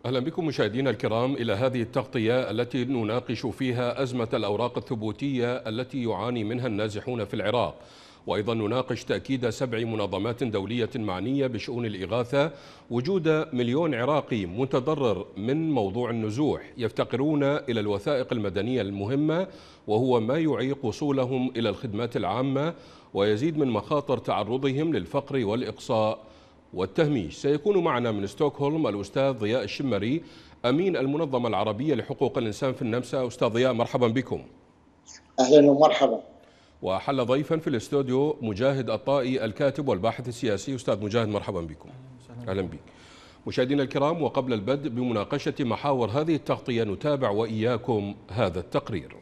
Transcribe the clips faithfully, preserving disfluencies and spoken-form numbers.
أهلا بكم مشاهدينا الكرام إلى هذه التغطية التي نناقش فيها أزمة الأوراق الثبوتية التي يعاني منها النازحون في العراق، وأيضا نناقش تأكيد سبع منظمات دولية معنية بشؤون الإغاثة وجود مليون عراقي متضرر من موضوع النزوح يفتقرون إلى الوثائق المدنية المهمة، وهو ما يعيق وصولهم إلى الخدمات العامة ويزيد من مخاطر تعرضهم للفقر والإقصاء والتهميش. سيكون معنا من ستوكهولم الأستاذ ضياء الشمري أمين المنظمة العربية لحقوق الإنسان في النمسا. أستاذ ضياء مرحبا بكم. أهلا ومرحبا. وحل ضيفا في الاستوديو مجاهد الطائي الكاتب والباحث السياسي. أستاذ مجاهد مرحبا بكم. أهلا بك. مشاهدينا الكرام، وقبل البدء بمناقشة محاور هذه التغطية نتابع وإياكم هذا التقرير.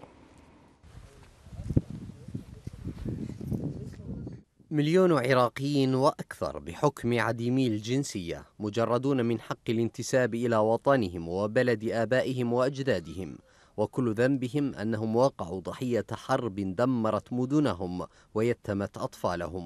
مليون عراقي وأكثر بحكم عديمي الجنسية مجردون من حق الانتساب إلى وطنهم وبلد آبائهم وأجدادهم، وكل ذنبهم أنهم وقعوا ضحية حرب دمرت مدنهم ويتمت أطفالهم.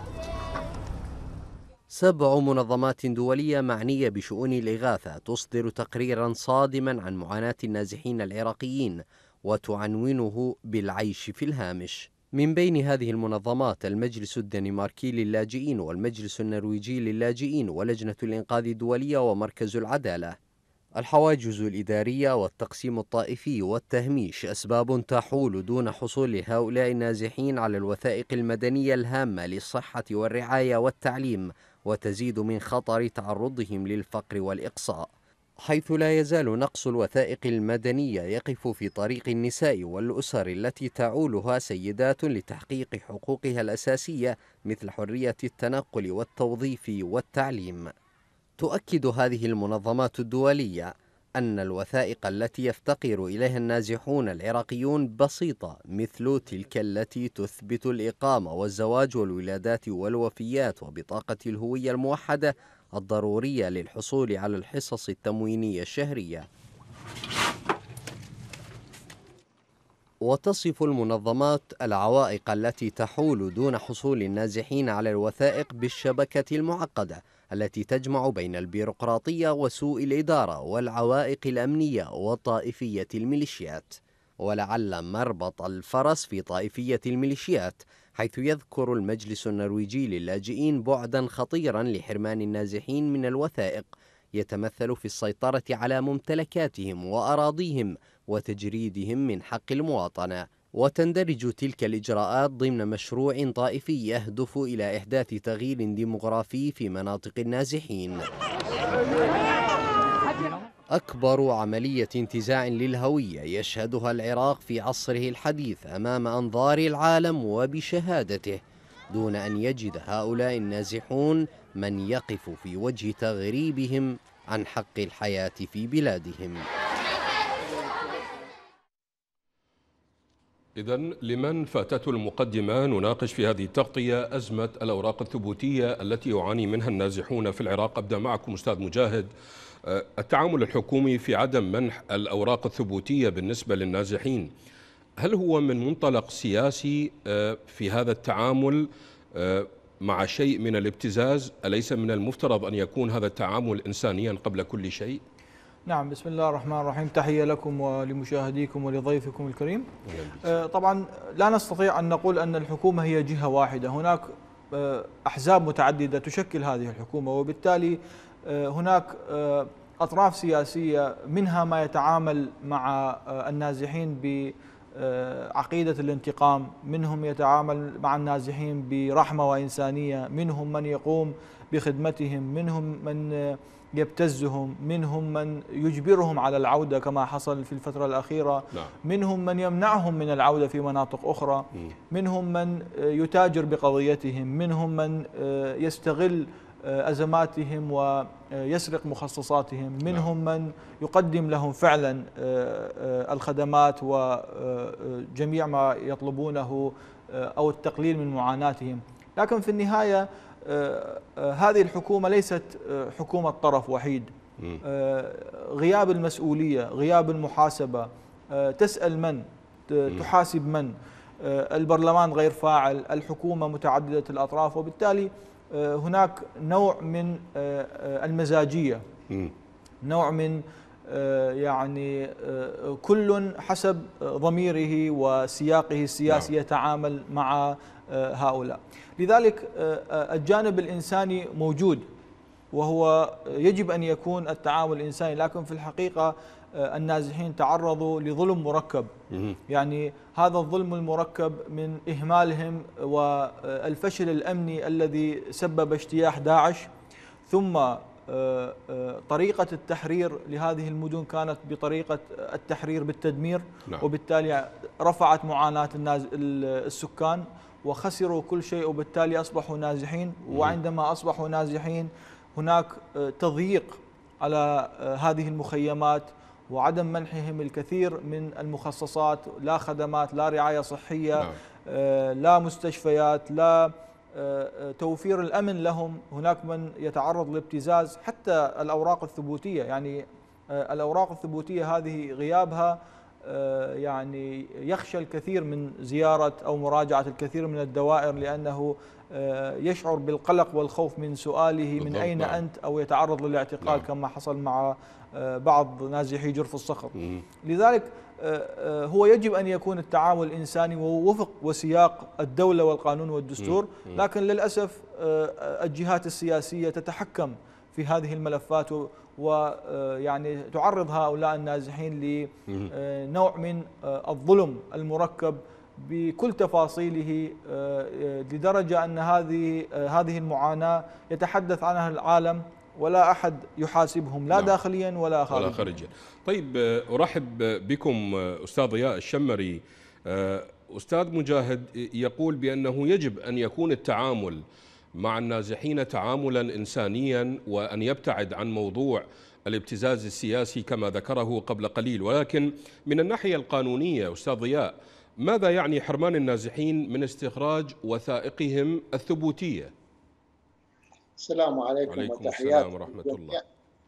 سبع منظمات دولية معنية بشؤون الإغاثة تصدر تقريرا صادما عن معاناة النازحين العراقيين وتعنونه بالعيش في الهامش. من بين هذه المنظمات المجلس الدنماركي للاجئين والمجلس النرويجي للاجئين ولجنة الإنقاذ الدولية ومركز العدالة. الحواجز الإدارية والتقسيم الطائفي والتهميش أسباب تحول دون حصول هؤلاء النازحين على الوثائق المدنية الهامة للصحة والرعاية والتعليم، وتزيد من خطر تعرضهم للفقر والإقصاء، حيث لا يزال نقص الوثائق المدنية يقف في طريق النساء والأسر التي تعولها سيدات لتحقيق حقوقها الأساسية مثل حرية التنقل والتوظيف والتعليم. تؤكد هذه المنظمات الدولية أن الوثائق التي يفتقر إليها النازحون العراقيون بسيطة، مثل تلك التي تثبت الإقامة والزواج والولادات والوفيات وبطاقة الهوية الموحدة الضرورية للحصول على الحصص التموينية الشهرية. وتصف المنظمات العوائق التي تحول دون حصول النازحين على الوثائق بالشبكة المعقدة التي تجمع بين البيروقراطية وسوء الإدارة والعوائق الأمنية وطائفية الميليشيات، ولعل مربط الفرس في طائفية الميليشيات، حيث يذكر المجلس النرويجي للاجئين بعدا خطيرا لحرمان النازحين من الوثائق يتمثل في السيطرة على ممتلكاتهم وأراضيهم وتجريدهم من حق المواطنة. وتندرج تلك الإجراءات ضمن مشروع طائفي يهدف إلى إحداث تغيير ديمغرافي في مناطق النازحين. أكبر عملية انتزاع للهوية يشهدها العراق في عصره الحديث أمام أنظار العالم وبشهادته، دون أن يجد هؤلاء النازحون من يقف في وجه تغريبهم عن حق الحياة في بلادهم. إذن لمن فاتته المقدمة نناقش في هذه التغطية أزمة الأوراق الثبوتية التي يعاني منها النازحون في العراق. أبدأ معكم أستاذ مجاهد. التعامل الحكومي في عدم منح الأوراق الثبوتية بالنسبة للنازحين، هل هو من منطلق سياسي في هذا التعامل مع شيء من الابتزاز؟ أليس من المفترض أن يكون هذا التعامل إنسانيا قبل كل شيء؟ نعم، بسم الله الرحمن الرحيم. تحية لكم ولمشاهديكم ولضيفكم الكريم. طبعا لا نستطيع أن نقول أن الحكومة هي جهة واحدة، هناك أحزاب متعددة تشكل هذه الحكومة، وبالتالي هناك أطراف سياسية منها ما يتعامل مع النازحين بعقيدة الانتقام، منهم يتعامل مع النازحين برحمة وإنسانية، منهم من يقوم بخدمتهم، منهم من يبتزهم، منهم من يجبرهم على العودة كما حصل في الفترة الأخيرة، نعم. منهم من يمنعهم من العودة في مناطق أخرى، منهم من يتاجر بقضيتهم، منهم من يستغل أزماتهم ويسرق مخصصاتهم، منهم من يقدم لهم فعلا الخدمات وجميع ما يطلبونه أو التقليل من معاناتهم. لكن في النهاية هذه الحكومة ليست حكومة طرف وحيد. غياب المسؤولية، غياب المحاسبة، تسأل من، تحاسب من، البرلمان غير فاعل، الحكومة متعددة الأطراف، وبالتالي هناك نوع من المزاجية نوع من يعني كل حسب ضميره وسياقه السياسي يتعامل مع هؤلاء. لذلك الجانب الإنساني موجود، وهو يجب أن يكون التعامل الإنساني، لكن في الحقيقة النازحين تعرضوا لظلم مركب. يعني هذا الظلم المركب من إهمالهم والفشل الأمني الذي سبب اجتياح داعش، ثم طريقة التحرير لهذه المدن كانت بطريقة التحرير بالتدمير، وبالتالي رفعت معاناة السكان وخسروا كل شيء، وبالتالي أصبحوا نازحين. وعندما أصبحوا نازحين هناك تضييق على هذه المخيمات وعدم منحهم الكثير من المخصصات، لا خدمات، لا رعاية صحية، لا مستشفيات، لا توفير الأمن لهم. هناك من يتعرض لابتزاز، حتى الأوراق الثبوتية. يعني الأوراق الثبوتية هذه غيابها يعني يخشى الكثير من زيارة أو مراجعة الكثير من الدوائر، لأنه يشعر بالقلق والخوف من سؤاله من أين نعم. أنت، أو يتعرض للاعتقال نعم. كما حصل مع بعض نازحي جرف الصخر. مم. لذلك هو يجب أن يكون التعامل الإنساني ووفق وسياق الدولة والقانون والدستور، مم. لكن للأسف الجهات السياسية تتحكم في هذه الملفات ويعني تعرض هؤلاء النازحين لنوع من الظلم المركب بكل تفاصيله، لدرجة أن هذه هذه المعاناة يتحدث عنها العالم ولا أحد يحاسبهم، لا نعم. داخليا ولا خارجيا. ولا خارجيا. طيب أرحب بكم أستاذ ضياء الشمري. أستاذ مجاهد يقول بأنه يجب أن يكون التعامل مع النازحين تعاملا إنسانيا، وأن يبتعد عن موضوع الابتزاز السياسي كما ذكره قبل قليل. ولكن من الناحية القانونية أستاذ ضياء، ماذا يعني حرمان النازحين من استخراج وثائقهم الثبوتية؟ السلام عليكم, عليكم السلام ورحمة الله.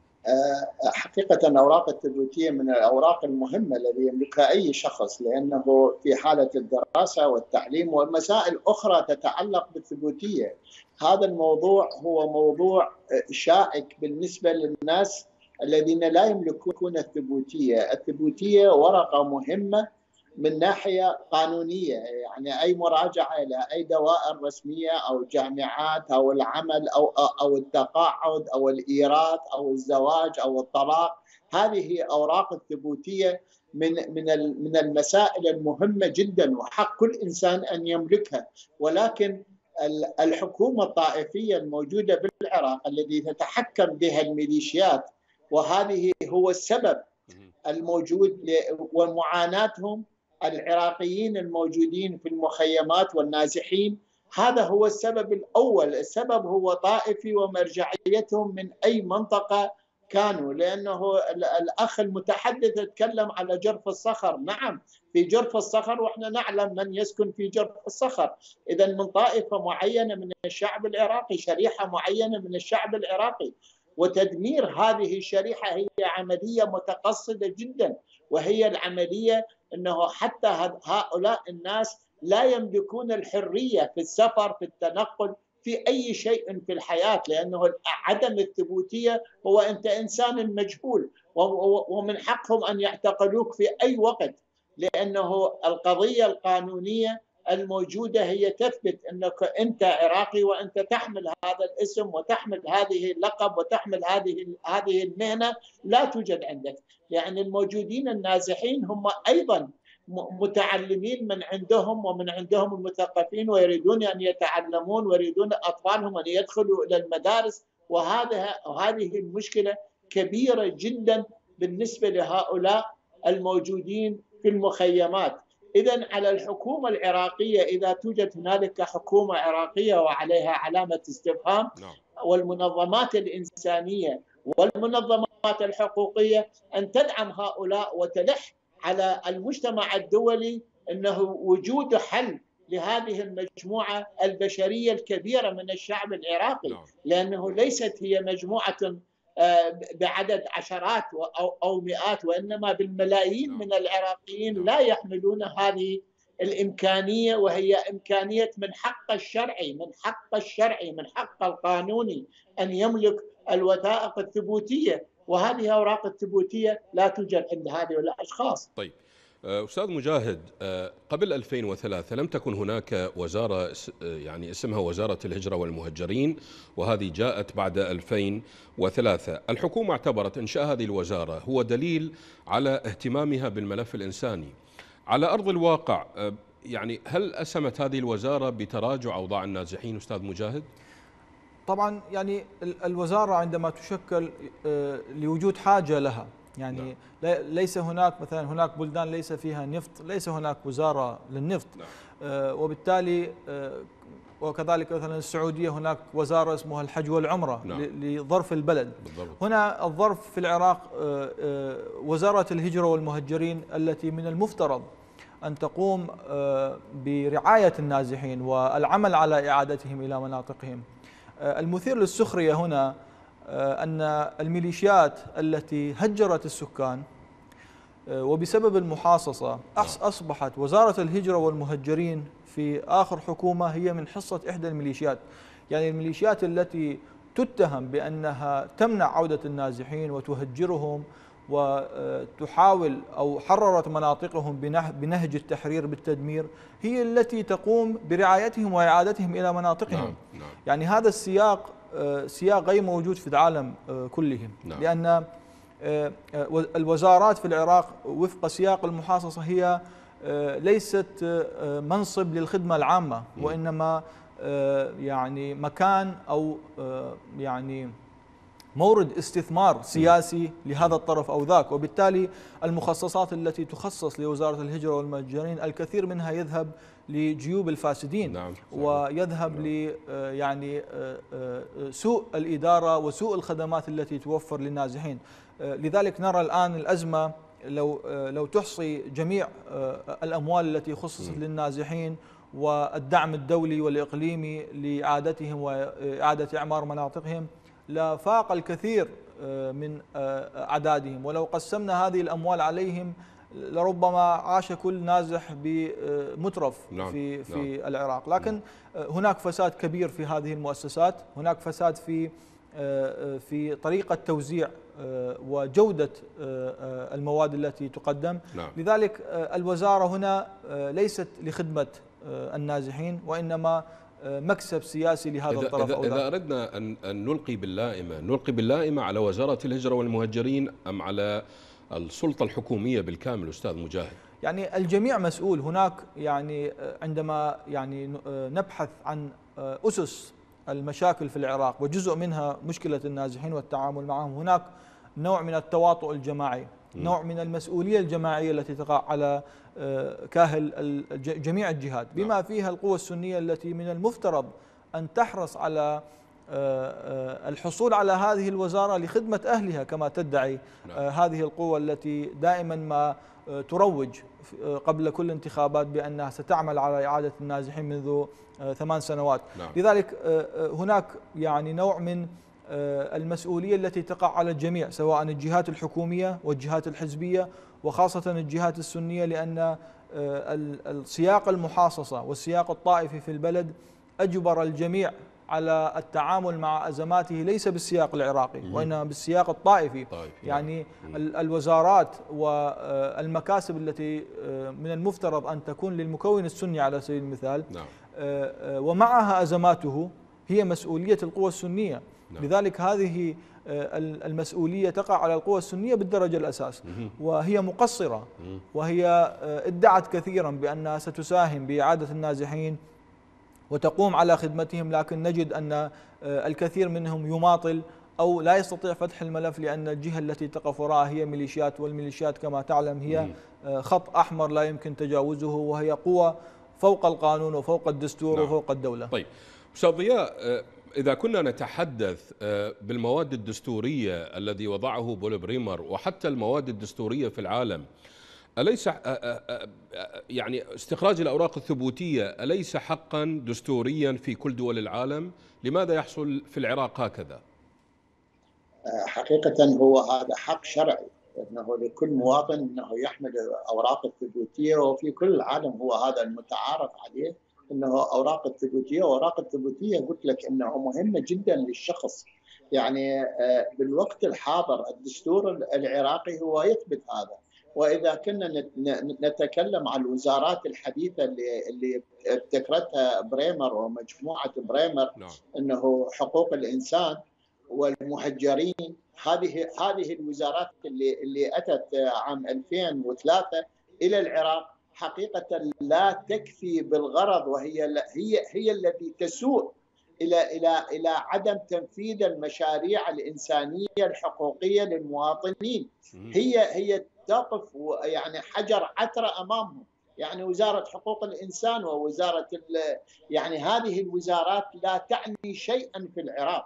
حقيقة الأوراق الثبوتية من الأوراق المهمة التي يملكها أي شخص، لأنه في حالة الدراسة والتعليم ومسائل أخرى تتعلق بالثبوتية. هذا الموضوع هو موضوع شائك بالنسبة للناس الذين لا يملكون الثبوتية. الثبوتية ورقة مهمة من ناحية قانونية، يعني أي مراجعة إلى أي دوائر رسمية أو جامعات أو العمل أو أو التقاعد أو الإيراث أو الزواج أو الطلاق، هذه أوراق الثبوتية من من من المسائل المهمة جدا، وحق كل إنسان أن يملكها. ولكن الحكومة الطائفية الموجودة بالعراق الذي تتحكم بها الميليشيات، وهذه هو السبب الموجود ومعاناتهم العراقيين الموجودين في المخيمات والنازحين. هذا هو السبب الأول. السبب هو طائفي ومرجعيتهم من أي منطقة كانوا، لأنه الأخ المتحدث تكلم على جرف الصخر. نعم، في جرف الصخر، وإحنا نعلم من يسكن في جرف الصخر. إذا من طائفة معينة من الشعب العراقي، شريحة معينة من الشعب العراقي، وتدمير هذه الشريحة هي عملية متقصدة جدا، وهي العملية أنه حتى هؤلاء الناس لا يملكون الحرية في السفر، في التنقل، في أي شيء في الحياة، لأنه عدم الثبوتية هو أنت إنسان مجهول، ومن حقهم أن يعتقلوك في أي وقت، لأنه القضية القانونية الموجودة هي تثبت أنك أنت عراقي، وأنت تحمل هذا الاسم وتحمل هذه اللقب وتحمل هذه هذه المهنة، لا توجد عندك. يعني الموجودين النازحين هم أيضا متعلمين من عندهم ومن عندهم المثقفين، ويريدون أن يتعلمون، ويريدون أطفالهم أن يدخلوا إلى المدارس، وهذا وهذه المشكلة كبيرة جدا بالنسبة لهؤلاء الموجودين في المخيمات. إذن على الحكومة العراقية، إذا توجد هنالك حكومة عراقية وعليها علامة استفهام، والمنظمات الإنسانية والمنظمات الحقوقية، أن تدعم هؤلاء وتلح على المجتمع الدولي أنه وجود حل لهذه المجموعة البشرية الكبيرة من الشعب العراقي، لأنه ليست هي مجموعة بعدد عشرات أو مئات، وإنما بالملايين من العراقيين لا يحملون هذه الإمكانية، وهي إمكانية من حق الشرعي من حق الشرعي من حق القانوني أن يملك الوثائق الثبوتية. وهذه أوراق الثبوتية لا توجد عند هذه الأشخاص. طيب أستاذ مجاهد، قبل ألفين وثلاثة لم تكن هناك وزارة يعني اسمها وزارة الهجرة والمهجرين، وهذه جاءت بعد ألفين وثلاثة. الحكومة اعتبرت إنشاء هذه الوزارة هو دليل على اهتمامها بالملف الإنساني. على أرض الواقع يعني هل أسهمت هذه الوزارة بتراجع أوضاع النازحين أستاذ مجاهد؟ طبعا يعني الوزارة عندما تشكل لوجود حاجة لها، يعني نعم. ليس هناك مثلا هناك بلدان ليس فيها نفط، ليس هناك وزارة للنفط. نعم. آه وبالتالي آه وكذلك مثلا السعودية هناك وزارة اسمها الحج والعمرة. نعم. لظرف البلد. بالضبط. هنا الظرف في العراق آه آه وزارة الهجرة والمهجرين التي من المفترض أن تقوم آه برعاية النازحين والعمل على إعادتهم إلى مناطقهم. آه المثير للسخرية هنا أن الميليشيات التي هجرت السكان وبسبب المحاصصة أصبحت وزارة الهجرة والمهجرين في آخر حكومة هي من حصة إحدى الميليشيات. يعني الميليشيات التي تتهم بأنها تمنع عودة النازحين وتهجرهم وتحاول أو حررت مناطقهم بنهج التحرير بالتدمير هي التي تقوم برعايتهم وإعادتهم إلى مناطقهم. نعم. نعم. يعني هذا السياق سياق غير موجود في العالم كله. نعم. لأن الوزارات في العراق وفق سياق المحاصصة هي ليست منصب للخدمة العامة، وإنما يعني مكان أو يعني مورد استثمار سياسي لهذا الطرف أو ذاك. وبالتالي المخصصات التي تخصص لوزارة الهجرة والمهجرين الكثير منها يذهب لجيوب الفاسدين. نعم. ويذهب نعم. ل يعني سوء الإدارة وسوء الخدمات التي توفر للنازحين. لذلك نرى الآن الأزمة لو لو تحصي جميع الأموال التي خصصت م. للنازحين والدعم الدولي والإقليمي لإعادتهم وإعادة إعمار مناطقهم لفاق الكثير من أعدادهم. ولو قسمنا هذه الأموال عليهم لربما عاش كل نازح بمترف. نعم. في في نعم. العراق. لكن هناك فساد كبير في هذه المؤسسات، هناك فساد في في طريقة توزيع وجودة المواد التي تقدم. نعم. لذلك الوزارة هنا ليست لخدمة النازحين وإنما مكسب سياسي لهذا إذا الطرف. إذا, أو إذا أردنا أن, أن نلقي باللائمة نلقي باللائمة على وزارة الهجرة والمهجرين أم على السلطة الحكومية بالكامل أستاذ مجاهد؟ يعني الجميع مسؤول. هناك يعني عندما يعني نبحث عن أسس المشاكل في العراق وجزء منها مشكلة النازحين والتعامل معهم، هناك نوع من التواطؤ الجماعي، نوع من المسؤولية الجماعية التي تقع على كاهل جميع الجهات بما فيها القوى السنية التي من المفترض أن تحرص على الحصول على هذه الوزارة لخدمة أهلها كما تدعي هذه القوى التي دائما ما تروج قبل كل انتخابات بأنها ستعمل على إعادة النازحين منذ ثمان سنوات. نعم. لذلك هناك يعني نوع من المسؤولية التي تقع على الجميع سواء الجهات الحكومية والجهات الحزبية وخاصة الجهات السنية، لأن السياق المحاصصة والسياق الطائفي في البلد أجبر الجميع على التعامل مع أزماته ليس بالسياق العراقي وإنما بالسياق الطائفي. طيب. يعني الوزارات والمكاسب التي من المفترض أن تكون للمكون السني على سبيل المثال. نعم. ومعها أزماته هي مسؤولية القوى السنية. نعم. لذلك هذه المسؤولية تقع على القوى السنية بالدرجة الأساس، وهي مقصرة، وهي ادعت كثيرا بأنها ستساهم بإعادة النازحين وتقوم على خدمتهم، لكن نجد أن الكثير منهم يماطل أو لا يستطيع فتح الملف لأن الجهة التي تقف وراءها هي ميليشيات، والميليشيات كما تعلم هي خط أحمر لا يمكن تجاوزه، وهي قوة فوق القانون وفوق الدستور. نعم. وفوق الدولة. طيب أستاذ ضياء، إذا كنا نتحدث بالمواد الدستورية الذي وضعه بول بريمر وحتى المواد الدستورية في العالم، أليس يعني استخراج الأوراق الثبوتية أليس حقا دستوريا في كل دول العالم؟ لماذا يحصل في العراق هكذا؟ حقيقة هو هذا حق شرعي، أنه لكل مواطن أنه يحمل أوراق الثبوتية، وفي كل العالم هو هذا المتعارف عليه انه اوراق الثبوتيه، واوراق الثبوتيه قلت لك انه مهمه جدا للشخص. يعني بالوقت الحاضر الدستور العراقي هو يثبت هذا. واذا كنا نتكلم عن الوزارات الحديثه اللي اللي ابتكرتها بريمر ومجموعه بريمر، نعم. انه حقوق الانسان والمهجرين، هذه هذه الوزارات اللي اللي اتت عام ألفين وثلاثة الى العراق حقيقه لا تكفي بالغرض، وهي هي هي التي تسوء الى الى الى عدم تنفيذ المشاريع الانسانيه الحقوقيه للمواطنين. هي هي تقف يعني حجر عثره امامهم. يعني وزاره حقوق الانسان ووزاره يعني هذه الوزارات لا تعني شيئا في العراق،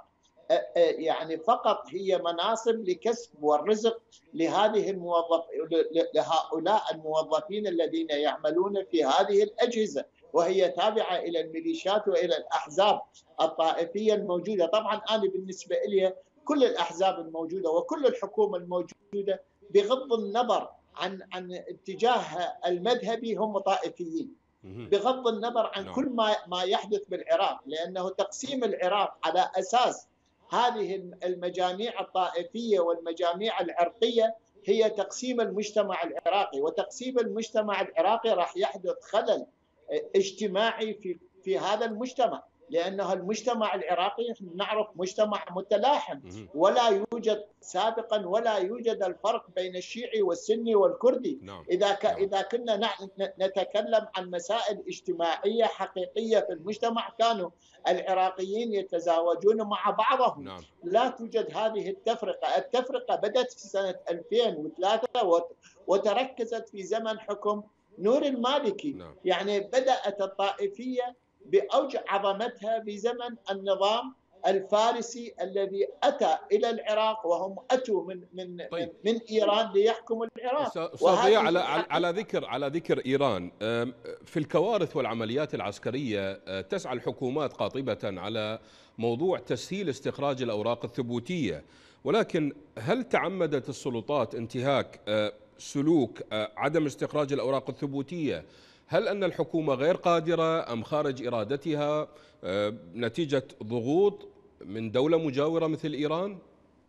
يعني فقط هي مناصب لكسب والرزق لهذه الموظف لهؤلاء الموظفين الذين يعملون في هذه الأجهزة، وهي تابعة إلى الميليشيات وإلى الأحزاب الطائفية الموجودة. طبعا أنا بالنسبة لي كل الأحزاب الموجودة وكل الحكومة الموجودة بغض النظر عن عن اتجاهها المذهبي هم طائفيين، بغض النظر عن كل ما ما يحدث بالعراق، لأنه تقسيم العراق على أساس هذه المجاميع الطائفية والمجاميع العرقية هي تقسيم المجتمع العراقي، وتقسيم المجتمع العراقي راح يحدث خلل اجتماعي في في هذا المجتمع، لأنه المجتمع العراقي نعرف مجتمع متلاحم، ولا يوجد سابقا ولا يوجد الفرق بين الشيعي والسني والكردي. إذا ك... إذا كنا نتكلم عن مسائل اجتماعية حقيقية في المجتمع كانوا العراقيين يتزاوجون مع بعضهم. لا توجد هذه التفرقة. التفرقة بدأت في سنة ألفين وثلاثة وتركزت في زمن حكم نور المالكي. يعني بدأت الطائفية بأوج عظمتها بزمن النظام الفارسي الذي أتى إلى العراق، وهم أتوا من من طيب. من إيران ليحكموا العراق. أستاذ ضياء، على على ذكر على ذكر إيران، في الكوارث والعمليات العسكرية تسعى الحكومات قاطبة على موضوع تسهيل استخراج الأوراق الثبوتية، ولكن هل تعمدت السلطات انتهاك سلوك عدم استخراج الأوراق الثبوتية؟ هل أن الحكومة غير قادرة أم خارج إرادتها نتيجة ضغوط من دولة مجاورة مثل إيران؟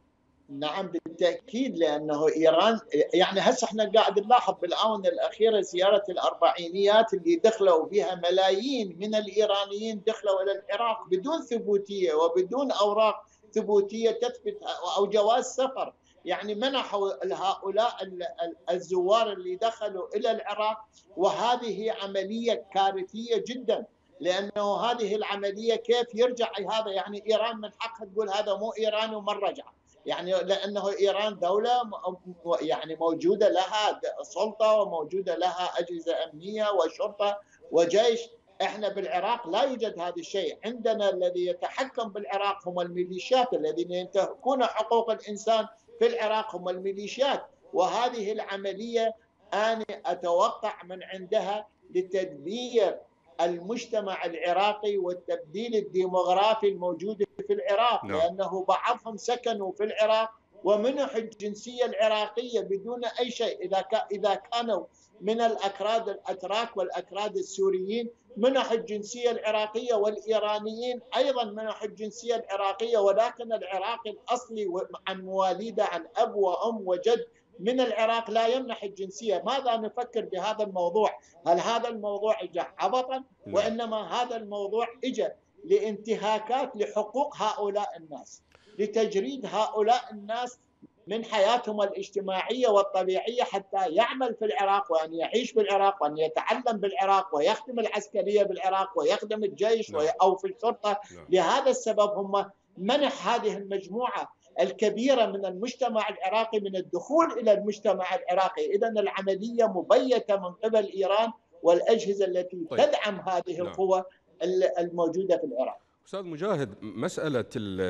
نعم بالتأكيد، لأنه إيران يعني هسه احنا قاعد نلاحظ بالآونة الأخيرة زيارة الأربعينيات اللي دخلوا بها ملايين من الإيرانيين دخلوا إلى العراق بدون ثبوتية وبدون أوراق ثبوتية تثبت أو جواز سفر. يعني منحوا هؤلاء الزوار اللي دخلوا إلى العراق، وهذه عملية كارثية جدا، لأنه هذه العملية كيف يرجع هذا؟ يعني إيران من حقها تقول هذا مو إيراني وما رجع، يعني لأنه إيران دولة يعني موجودة لها سلطة وموجودة لها أجهزة أمنية وشرطة وجيش. احنا بالعراق لا يوجد هذا الشيء. عندنا الذي يتحكم بالعراق هم الميليشيات الذين ينتهكون حقوق الإنسان في العراق، هم الميليشيات. وهذه العملية أنا أتوقع من عندها لتدمير المجتمع العراقي والتبديل الديموغرافي الموجود في العراق، no. لأنه بعضهم سكنوا في العراق ومنحوا الجنسية العراقية بدون أي شيء. إذا إذا كانوا من الأكراد الأتراك والأكراد السوريين منحوا الجنسية العراقية، والإيرانيين أيضا منحوا الجنسية العراقية، ولكن العراق الأصلي عن مواليده عن أب وأم وجد من العراق لا يمنح الجنسية. ماذا نفكر بهذا الموضوع؟ هل هذا الموضوع إجا عبطا؟ وإنما هذا الموضوع إجا لانتهاكات لحقوق هؤلاء الناس، لتجريد هؤلاء الناس من حياتهم الاجتماعية والطبيعية حتى يعمل في العراق وأن يعيش بالعراق وأن يتعلم بالعراق ويخدم العسكرية بالعراق ويخدم الجيش أو في الشرطة. لهذا السبب هم منح هذه المجموعة الكبيرة من المجتمع العراقي من الدخول إلى المجتمع العراقي. إذن العملية مبيتة من قبل إيران والأجهزة التي طيب. تدعم هذه القوى الموجودة في العراق. أستاذ مجاهد، مسألة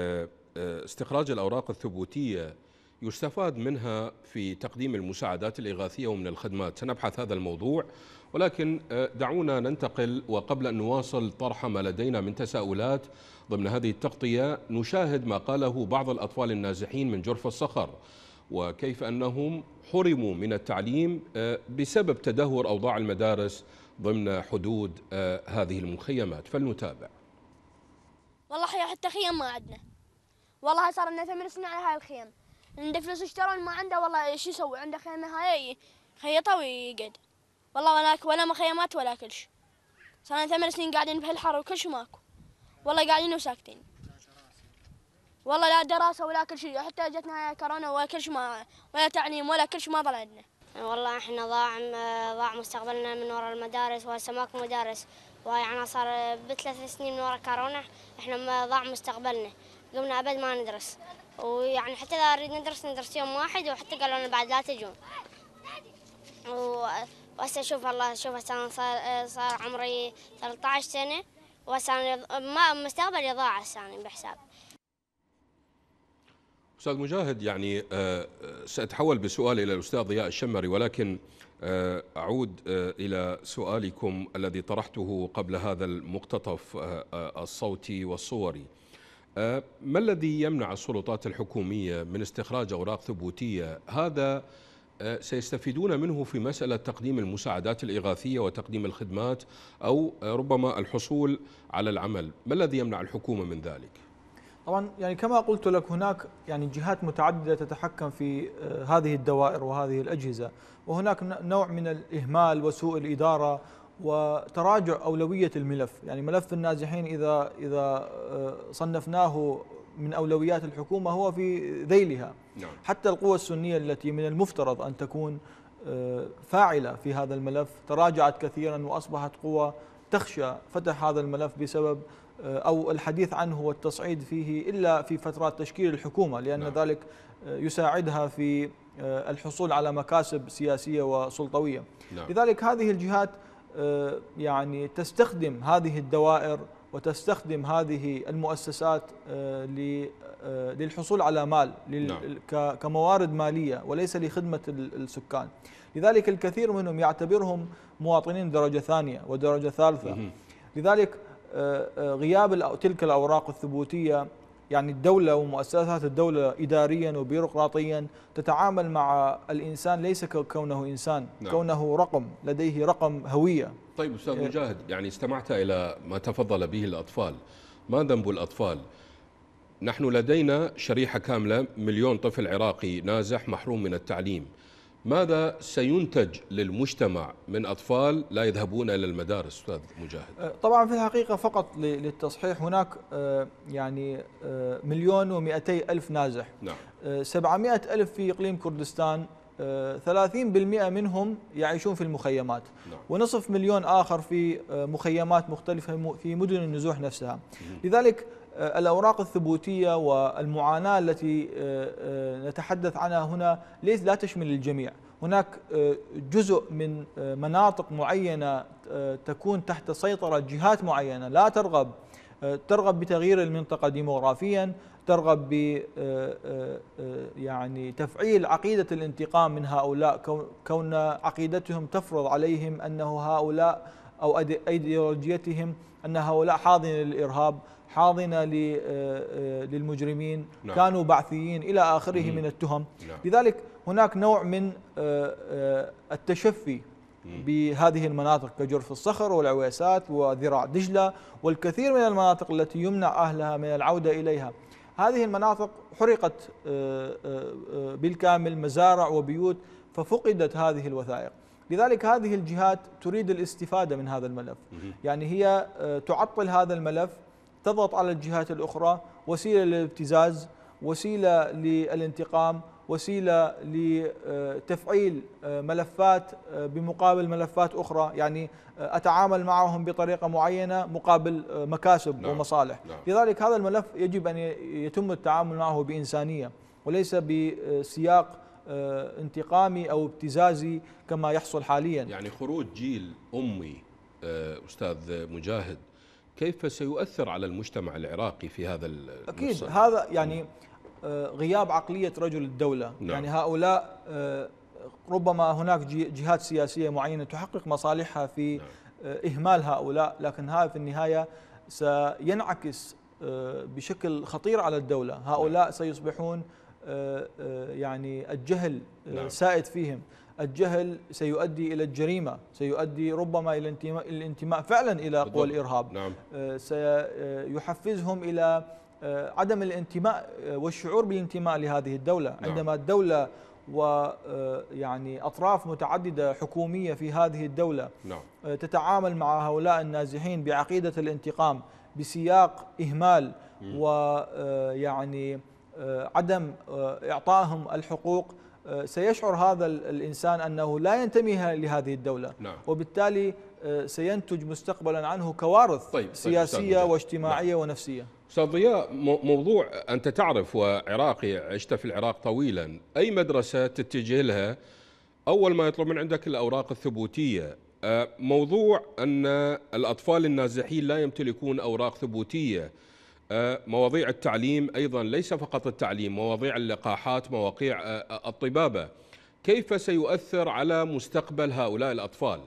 استخراج الأوراق الثبوتية يستفاد منها في تقديم المساعدات الإغاثية ومن الخدمات، سنبحث هذا الموضوع، ولكن دعونا ننتقل وقبل أن نواصل طرح ما لدينا من تساؤلات ضمن هذه التغطية نشاهد ما قاله بعض الأطفال النازحين من جرف الصخر، وكيف أنهم حرموا من التعليم بسبب تدهور أوضاع المدارس ضمن حدود هذه المخيمات، فلنتابع. والله حتى خيم ما عندنا، والله صار لنا ثمان سنين على هاي الخيم، عنده فلوس اشترون ما عنده والله ايش يسوي، عنده خيمه هاي خيطه ويقعد، والله ولا ولا مخيمات ولا كل شيء. صار لنا ثمان سنين قاعدين بهالحر وكل شيء ماكو، والله قاعدين وساكتين، والله لا دراسه ولا كل شيء، حتى جتنا كورونا ولا كل شيء ما ولا تعليم ولا كل شيء ما ضل عندنا. والله احنا ضاع ضاع مستقبلنا من وراء المدارس وهسه ماكو مدارس، وهاي يعني صار بثلاث سنين من وراء كورونا احنا ما ضاع مستقبلنا، قمنا ابد ما ندرس، ويعني حتى اذا نريد ندرس ندرس يوم واحد، وحتى قالوا لنا بعد لا تجون. وهسه شوف الله شوف هسه صار صار عمري ثلاثة عشر سنه، وهسه ما مستقبلي ضاع هسه بحساب. أستاذ مجاهد، يعني سأتحول بسؤالي إلى الأستاذ ضياء الشمري، ولكن أعود إلى سؤالكم الذي طرحته قبل هذا المقتطف الصوتي والصوري. ما الذي يمنع السلطات الحكومية من استخراج أوراق ثبوتية؟ هذا سيستفيدون منه في مسألة تقديم المساعدات الإغاثية وتقديم الخدمات، أو ربما الحصول على العمل. ما الذي يمنع الحكومة من ذلك؟ طبعا يعني كما قلت لك هناك يعني جهات متعددة تتحكم في هذه الدوائر وهذه الأجهزة، وهناك نوع من الإهمال وسوء الإدارة وتراجع أولوية الملف. يعني ملف النازحين إذا إذا صنفناه من أولويات الحكومة هو في ذيلها. نعم. حتى القوى السنية التي من المفترض أن تكون فاعلة في هذا الملف تراجعت كثيرا، وأصبحت قوى تخشى فتح هذا الملف بسبب أو الحديث عنه والتصعيد فيه إلا في فترات تشكيل الحكومة، لأن نعم. ذلك يساعدها في الحصول على مكاسب سياسية وسلطوية. نعم. لذلك هذه الجهات يعني تستخدم هذه الدوائر وتستخدم هذه المؤسسات للحصول على مال نعم. كموارد مالية وليس لخدمة السكان. لذلك الكثير منهم يعتبرهم مواطنين درجة ثانية ودرجة ثالثة. لذلك غياب تلك الأوراق الثبوتية، يعني الدولة ومؤسسات الدولة إداريا وبيروقراطيا تتعامل مع الإنسان ليس كونه إنسان، نعم. كونه رقم لديه رقم هوية. طيب أستاذ مجاهد، يعني استمعت إلى ما تفضل به الأطفال. ما ذنب الأطفال؟ نحن لدينا شريحة كاملة، مليون طفل عراقي نازح محروم من التعليم. ماذا سينتج للمجتمع من أطفال لا يذهبون إلى المدارس أستاذ مجاهد؟ طبعا في الحقيقة فقط للتصحيح هناك يعني مليون ومئتي ألف نازح. نعم. سبعمائة ألف في إقليم كردستان، ثلاثين بالمئة منهم يعيشون في المخيمات. نعم. ونصف مليون آخر في مخيمات مختلفة في مدن النزوح نفسها. مم. لذلك الأوراق الثبوتية والمعاناة التي نتحدث عنها هنا ليس لا تشمل الجميع. هناك جزء من مناطق معينة تكون تحت سيطرة جهات معينة لا ترغب ترغب بتغيير المنطقة ديموغرافيا، ترغب ب يعني تفعيل عقيدة الانتقام من هؤلاء، كون عقيدتهم تفرض عليهم أنه هؤلاء أو أيديولوجيتهم أن هؤلاء حاضنة للإرهاب، حاضنة للمجرمين. نعم. كانوا بعثيين إلى آخره مم. من التهم. نعم. لذلك هناك نوع من التشفي بهذه المناطق كجرف الصخر والعويسات وذراع دجلة والكثير من المناطق التي يمنع أهلها من العودة إليها. هذه المناطق حرقت بالكامل، مزارع وبيوت، ففقدت هذه الوثائق. لذلك هذه الجهات تريد الاستفادة من هذا الملف، يعني هي تعطل هذا الملف، تضغط على الجهات الأخرى، وسيلة للابتزاز، وسيلة للانتقام، وسيلة لتفعيل ملفات بمقابل ملفات أخرى، يعني أتعامل معهم بطريقة معينة مقابل مكاسب. نعم. ومصالح. نعم. لذلك هذا الملف يجب أن يتم التعامل معه بإنسانية وليس بسياق انتقامي أو ابتزازي كما يحصل حاليا. يعني خروج جيل أمي أستاذ مجاهد كيف سيؤثر على المجتمع العراقي في هذا المصر؟ أكيد هذا يعني غياب عقلية رجل الدولة. نعم. يعني هؤلاء ربما هناك جهات سياسية معينة تحقق مصالحها في نعم. إهمال هؤلاء، لكن هذا في النهاية سينعكس بشكل خطير على الدولة. هؤلاء نعم. سيصبحون يعني الجهل نعم. سائد فيهم. الجهل سيؤدي إلى الجريمة، سيؤدي ربما إلى الانتماء فعلا إلى قوى الإرهاب. نعم. سيحفزهم إلى عدم الانتماء والشعور بالانتماء لهذه الدولة. نعم. عندما الدولة ويعني أطراف متعددة حكومية في هذه الدولة نعم. تتعامل مع هؤلاء النازحين بعقيدة الانتقام بسياق إهمال ويعني عدم إعطائهم الحقوق، سيشعر هذا الإنسان أنه لا ينتمي لهذه الدولة. نعم. وبالتالي سينتج مستقبلا عنه كوارث طيب. سياسية طيب. واجتماعية نعم. ونفسية. أستاذ ضياء، موضوع أنت تعرف وعراقي عشت في العراق طويلا، أي مدرسة تتجه لها أول ما يطلب من عندك الأوراق الثبوتية. موضوع أن الأطفال النازحين لا يمتلكون أوراق ثبوتية، مواضيع التعليم أيضا، ليس فقط التعليم، مواضيع اللقاحات، مواضيع الطبابة، كيف سيؤثر على مستقبل هؤلاء الأطفال؟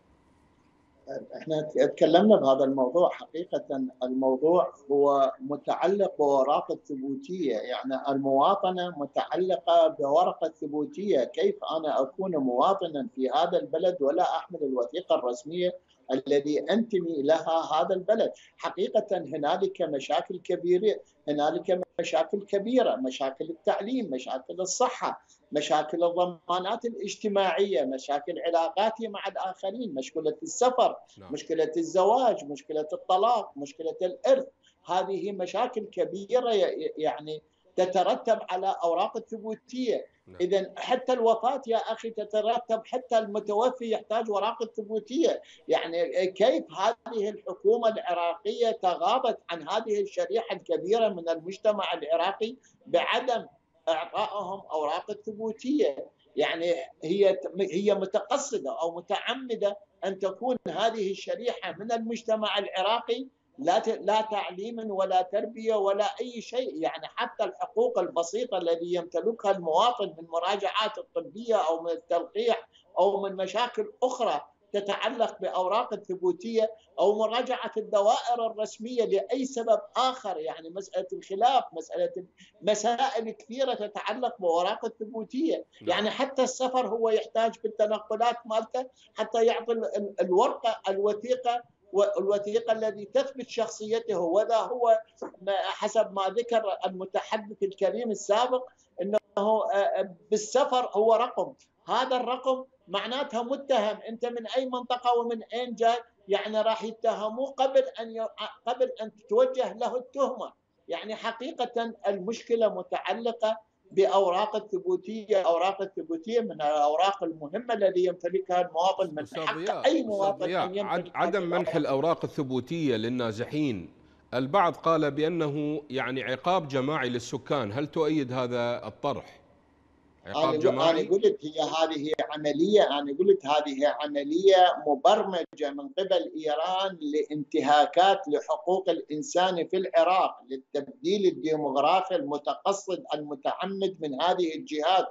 احنا تكلمنا بهذا الموضوع. حقيقة الموضوع هو متعلق بورقة الثبوتية، يعني المواطنة متعلقة بورقة ثبوتية. كيف أنا أكون مواطنا في هذا البلد ولا أحمل الوثيقة الرسمية الذي أنتمي لها هذا البلد؟ حقيقة هنالك مشاكل كبيرة، هنالك مشاكل كبيرة، مشاكل التعليم، مشاكل الصحة، مشاكل الضمانات الاجتماعية، مشاكل علاقاتي مع الآخرين، مشكلة السفر، نعم. مشكلة الزواج، مشكلة الطلاق، مشكلة الإرث. هذه مشاكل كبيرة يعني تترتب على أوراق الثبوتية. نعم. إذن حتى الوفاة يا أخي تترتب، حتى المتوفي يحتاج ورقة ثبوتية. يعني كيف هذه الحكومة العراقية تغاضت عن هذه الشريحة الكبيرة من المجتمع العراقي بعدم إعطائهم أوراق الثبوتية؟ يعني هي هي متقصدة أو متعمدة أن تكون هذه الشريحة من المجتمع العراقي لا لا تعليم ولا تربية ولا أي شيء. يعني حتى الحقوق البسيطة التي يمتلكها المواطن من مراجعات الطبية أو من التلقيح أو من مشاكل أخرى تتعلق بأوراق الثبوتية أو مراجعة الدوائر الرسمية لأي سبب آخر، يعني مسألة الخلاف، مسألة مسائل كثيرة تتعلق بأوراق الثبوتية. يعني حتى السفر هو يحتاج في التنقلات مالته حتى يعطي الورقة الوثيقة والوثيقة الذي تثبت شخصيته، وذا هو حسب ما ذكر المتحدث الكريم السابق أنه بالسفر هو رقم، هذا الرقم معناتها متهم، أنت من أي منطقة ومن أين جاي، يعني راح يتهموه قبل أن ي... قبل أن تتوجه له التهمة. يعني حقيقة المشكلة متعلقة بأوراق الثبوتية. أوراق الثبوتية من الأوراق المهمة التي يمتلكها المواطن، من حق أي مواطن أن يمتلك. عدم منح الأوراق الثبوتية للنازحين، البعض قال بأنه يعني عقاب جماعي للسكان، هل تؤيد هذا الطرح؟ عقاب جماعي؟ أنا قلت هي هذه عملية، أنا قلت هذه عملية مبرمجة من قبل إيران لانتهاكات لحقوق الإنسان في العراق، للتبديل الديمغرافي المتقصد المتعمد من هذه الجهات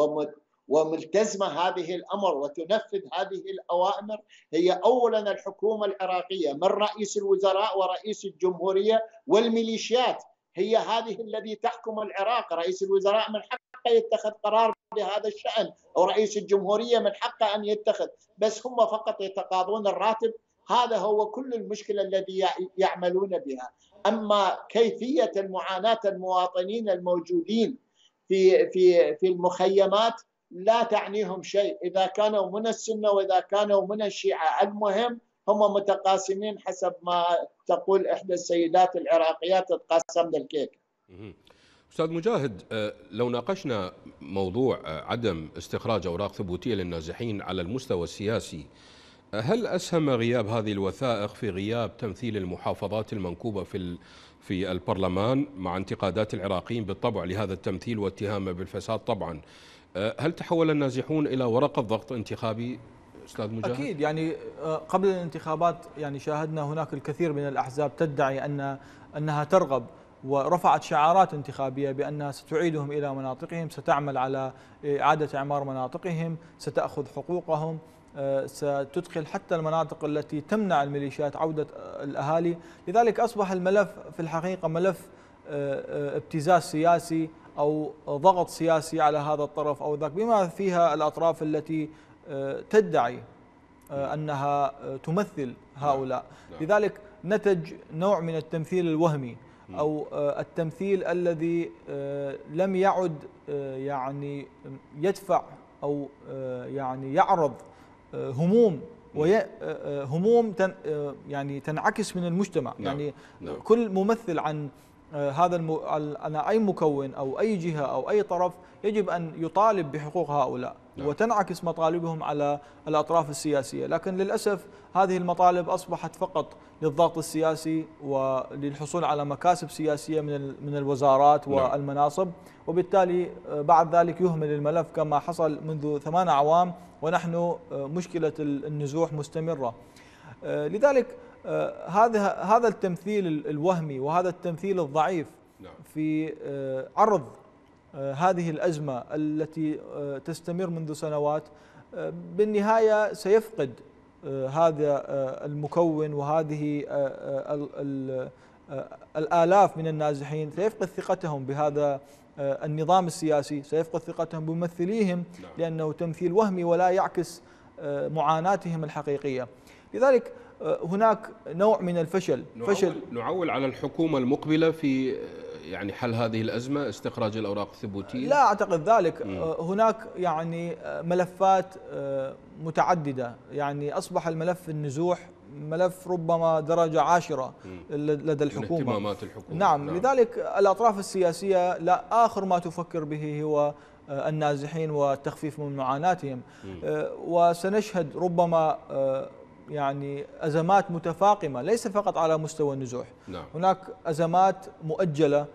وملتزمة هذه الأمر وتنفذ هذه الأوامر. هي أولا الحكومة العراقية من رئيس الوزراء ورئيس الجمهورية والميليشيات، هي هذه التي تحكم العراق. رئيس الوزراء من حقه يتخذ قرار بهذا الشأن، أو رئيس الجمهورية من حقه أن يتخذ، بس هم فقط يتقاضون الراتب. هذا هو كل المشكلة الذي يعملون بها. أما كيفية المعاناة المواطنين الموجودين في في في المخيمات لا تعنيهم شيء، إذا كانوا من السنة وإذا كانوا من الشيعة، المهم هم متقاسمين حسب ما تقول إحدى السيدات العراقيات تقاسمنا الكيك. أستاذ مجاهد، لو ناقشنا موضوع عدم استخراج أوراق ثبوتية للنازحين على المستوى السياسي، هل أسهم غياب هذه الوثائق في غياب تمثيل المحافظات المنكوبة في في البرلمان مع انتقادات العراقيين بالطبع لهذا التمثيل واتهامه بالفساد طبعا؟ هل تحول النازحون إلى ورقة ضغط انتخابي أستاذ مجاهد؟ أكيد. يعني قبل الانتخابات يعني شاهدنا هناك الكثير من الأحزاب تدعي أن أنها ترغب ورفعت شعارات انتخابية بأنها ستعيدهم إلى مناطقهم، ستعمل على إعادة إعمار مناطقهم، ستأخذ حقوقهم، ستدخل حتى المناطق التي تمنع الميليشيات عودة الأهالي. لذلك أصبح الملف في الحقيقة ملف ابتزاز سياسي أو ضغط سياسي على هذا الطرف أو ذاك، بما فيها الأطراف التي تدعي أنها تمثل هؤلاء. لذلك نتج نوع من التمثيل الوهمي أو التمثيل الذي لم يعد يعني يدفع أو يعني يعرض هموم وهموم يعني تنعكس من المجتمع. يعني كل ممثل عن هذا الم... عن أي مكون أو أي جهة أو أي طرف يجب أن يطالب بحقوق هؤلاء وتنعكس مطالبهم على الأطراف السياسية، لكن للأسف هذه المطالب أصبحت فقط للضغط السياسي وللحصول على مكاسب سياسية من من الوزارات والمناصب، وبالتالي بعد ذلك يهمل الملف كما حصل منذ ثمان أعوام ونحن مشكلة النزوح مستمرة. لذلك هذا هذا التمثيل الوهمي وهذا التمثيل الضعيف في عرض هذه الأزمة التي تستمر منذ سنوات بالنهاية سيفقد هذا المكون وهذه الآلاف من النازحين، سيفقد ثقتهم بهذا النظام السياسي، سيفقد ثقتهم بممثليهم لأنه تمثيل وهمي ولا يعكس معاناتهم الحقيقية. لذلك هناك نوع من الفشل. نعول فشل نعول على الحكومة المقبلة في يعني حل هذه الأزمة، استخراج الأوراق الثبوتية؟ لا أعتقد ذلك. م. هناك يعني ملفات متعددة، يعني أصبح الملف النزوح ملف ربما درجة عاشرة لدى الحكومة، من اهتمامات الحكومة. نعم. نعم. لذلك الأطراف السياسية لا آخر ما تفكر به هو النازحين والتخفيف من معاناتهم. م. وسنشهد ربما يعني أزمات متفاقمة ليس فقط على مستوى النزوح. نعم. هناك أزمات مؤجلة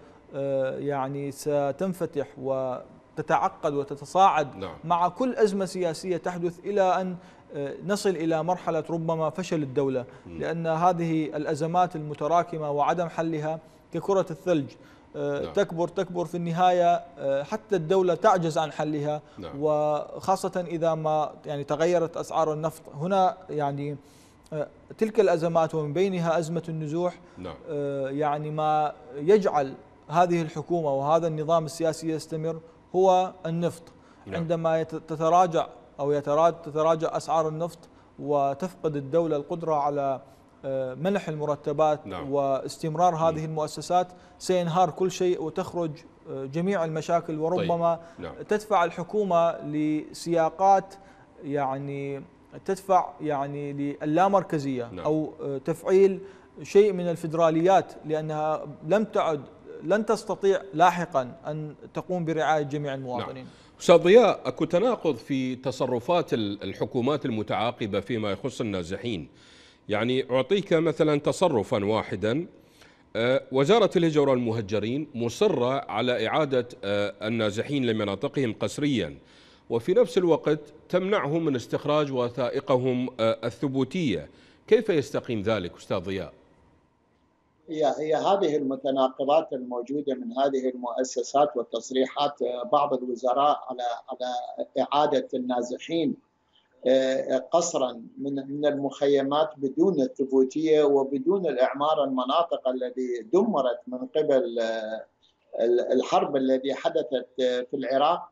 يعني ستنفتح وتتعقد وتتصاعد. نعم. مع كل أزمة سياسية تحدث إلى أن نصل إلى مرحلة ربما فشل الدولة، لأن هذه الأزمات المتراكمة وعدم حلها ككرة الثلج. نعم. تكبر تكبر في النهاية حتى الدولة تعجز عن حلها. نعم. وخاصة إذا ما يعني تغيرت أسعار النفط. هنا يعني تلك الأزمات ومن بينها أزمة النزوح. نعم. يعني ما يجعل هذه الحكومة وهذا النظام السياسي يستمر هو النفط. نعم. عندما تتراجع أو يتراجع تتراجع أسعار النفط وتفقد الدولة القدرة على منح المرتبات. نعم. واستمرار هذه المؤسسات سينهار كل شيء وتخرج جميع المشاكل، وربما طيب. نعم. تدفع الحكومة لسياقات يعني تدفع يعني للامركزية. نعم. أو تفعيل شيء من الفيدراليات، لأنها لم تعد لن تستطيع لاحقا أن تقوم برعاية جميع المواطنين. نعم. أستاذ ضياء، أكو تناقض في تصرفات الحكومات المتعاقبة فيما يخص النازحين. يعني أعطيك مثلا تصرفا واحدا، وزارة الهجرة والمهجرين مصرة على إعادة النازحين لمناطقهم قسريا، وفي نفس الوقت تمنعهم من استخراج وثائقهم الثبوتية. كيف يستقيم ذلك أستاذ ضياء؟ هي هي هذه المتناقضات الموجودة من هذه المؤسسات والتصريحات بعض الوزراء على على إعادة النازحين قصرا من من المخيمات بدون الثبوتية وبدون الإعمار المناطق التي دمرت من قبل الحرب التي حدثت في العراق.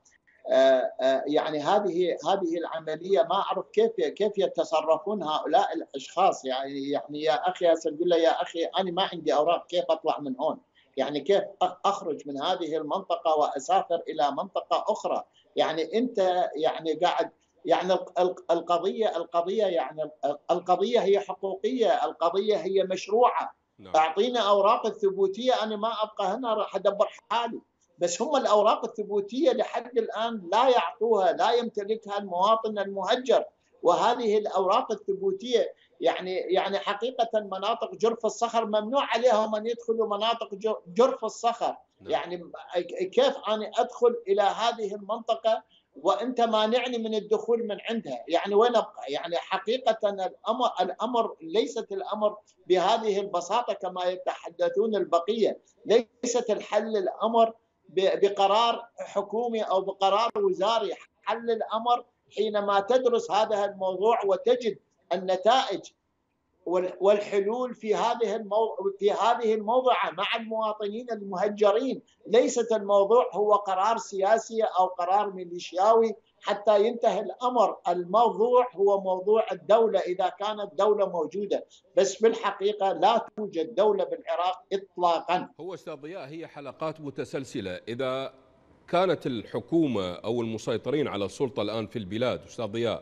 يعني هذه هذه العملية ما أعرف كيف كيف يتصرفون هؤلاء الأشخاص. يعني يعني يا أخي أقول له يا أخي أنا ما عندي أوراق، كيف أطلع من هون؟ يعني كيف أخرج من هذه المنطقة وأسافر إلى منطقة أخرى؟ يعني أنت يعني قاعد يعني القضية القضية يعني القضية هي حقوقية، القضية هي مشروعة. أعطينا أوراق الثبوتية، أنا ما أبقى هنا راح أدبر حالي. بس هم الأوراق الثبوتية لحد الآن لا يعطوها، لا يمتلكها المواطن المهجر. وهذه الأوراق الثبوتية يعني يعني حقيقة مناطق جرف الصخر ممنوع عليهم أن يدخلوا مناطق جرف الصخر. يعني كيف أنا أدخل إلى هذه المنطقة وأنت مانعني من الدخول من عندها؟ يعني وين أبقى؟ يعني حقيقة الأمر الأمر ليست الأمر بهذه البساطة كما يتحدثون البقية. ليست الحل الأمر بقرار حكومي أو بقرار وزاري. حل الأمر حينما تدرس هذا الموضوع وتجد النتائج والحلول في هذه المو... في هذه الموضوعة مع المواطنين المهجرين. ليست الموضوع هو قرار سياسي أو قرار ميليشياوي حتى ينتهي الأمر. الموضوع هو موضوع الدولة إذا كانت دولة موجودة، بس بالحقيقة لا توجد دولة بالعراق إطلاقا. هو أستاذ ضياء هي حلقات متسلسلة. إذا كانت الحكومة أو المسيطرين على السلطة الآن في البلاد أستاذ ضياء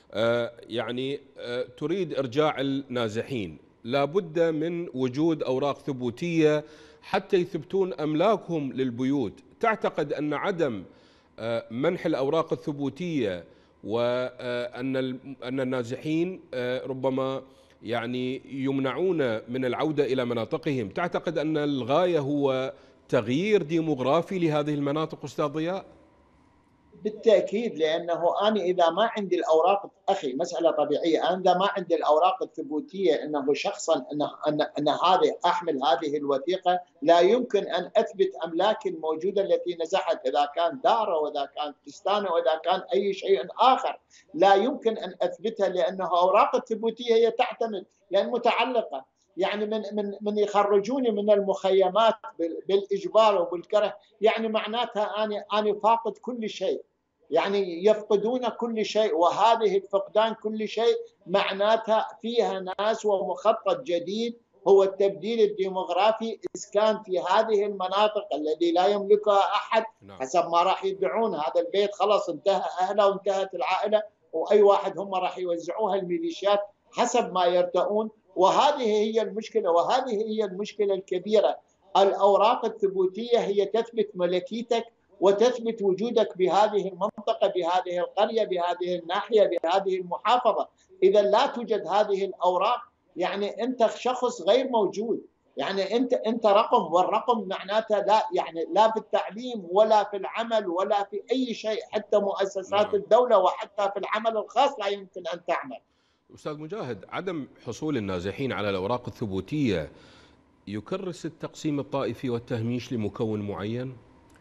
يعني تريد إرجاع النازحين، لابد من وجود أوراق ثبوتية حتى يثبتون أملاكهم للبيوت. تعتقد أن عدم منح الأوراق الثبوتية وأن أن النازحين ربما يعني يمنعون من العودة إلى مناطقهم، تعتقد أن الغاية هو تغيير ديموغرافي لهذه المناطق أستاذ ضياء؟ بالتأكيد، لأنه أنا إذا ما عندي الأوراق أخي مسألة طبيعية، أنا إذا ما عندي الأوراق الثبوتية أنه شخصا أن أن أن هذه أحمل هذه الوثيقة، لا يمكن أن أثبت أملاكي الموجودة التي نزحت، إذا كان دار وإذا كان فستان وإذا كان أي شيء آخر لا يمكن أن أثبتها، لأنه أوراق الثبوتية هي تعتمد لأن متعلقة يعني من من من يخرجوني من المخيمات بالإجبار وبالكره، يعني معناتها أنا أنا فاقد كل شيء، يعني يفقدون كل شيء، وهذه الفقدان كل شيء معناتها فيها ناس ومخطط جديد هو التبديل الديموغرافي، إسكان في هذه المناطق الذي لا يملكها أحد حسب ما راح يدعون. هذا البيت خلاص انتهى أهله وانتهت العائلة، وأي واحد هم راح يوزعوها الميليشيات حسب ما يرتؤون. وهذه هي المشكلة، وهذه هي المشكلة الكبيرة. الأوراق الثبوتية هي تثبت ملكيتك وتثبت وجودك بهذه المنطقة، بهذه القرية، بهذه الناحية، بهذه المحافظة. إذا لا توجد هذه الأوراق يعني أنت شخص غير موجود، يعني أنت أنت رقم، والرقم معناته لا يعني لا في التعليم ولا في العمل ولا في أي شيء، حتى مؤسسات الدولة وحتى في العمل الخاص لا يمكن أن تعمل. أستاذ مجاهد، عدم حصول النازحين على الأوراق الثبوتية يكرس التقسيم الطائفي والتهميش لمكون معين؟